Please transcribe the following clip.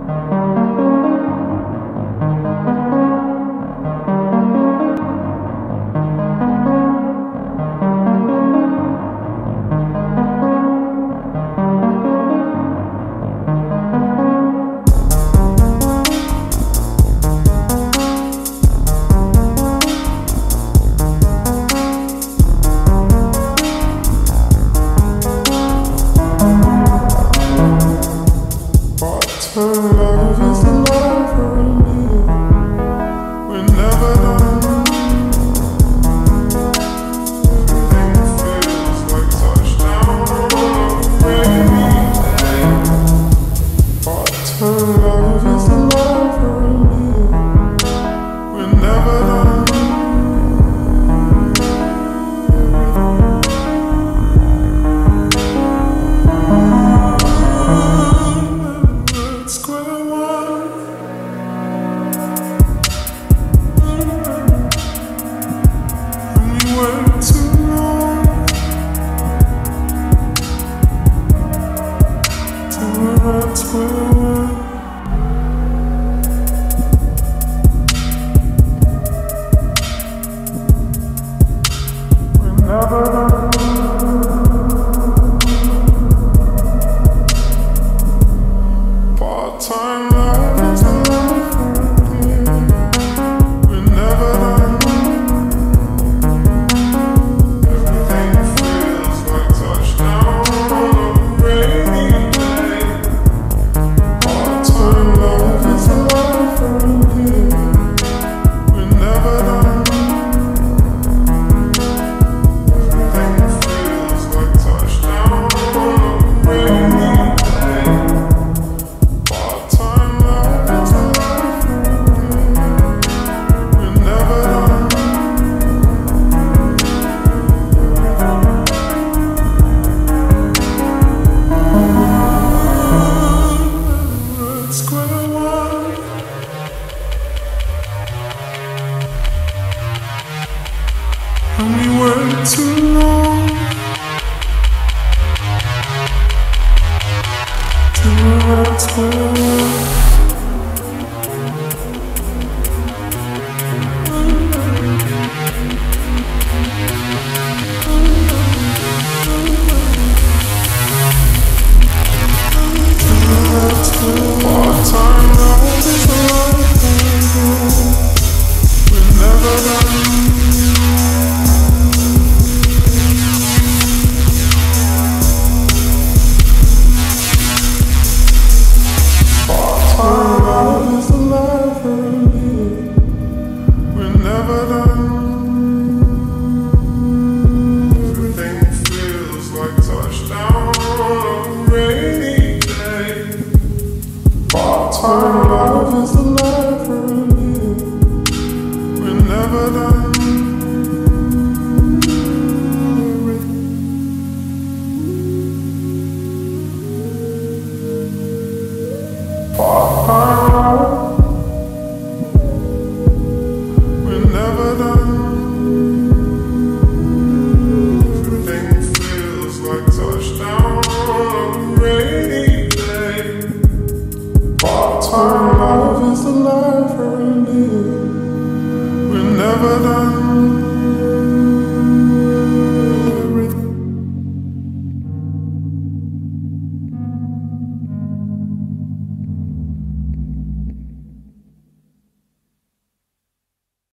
Love is the life for me. We're never done. Everything feels like touchdown on a rainy day. Part-time love is the life for me. We're never done. Part-time love is the life for me. We're never done. Everything feels like touchdown on a rainy day. Part-time love is the life for me. We're never done. Everything feels like touchdown on a rainy day. And we worked too long to arrive square one. Part-time love is the life for me. We're never done. Never done. Everything feels like touchdown on a rainy day. Part-time love is the life for me. We're never done. Part-time love. Never done. Everything feels like touchdown on a rainy day. Part-time love is the life for me. We're never done.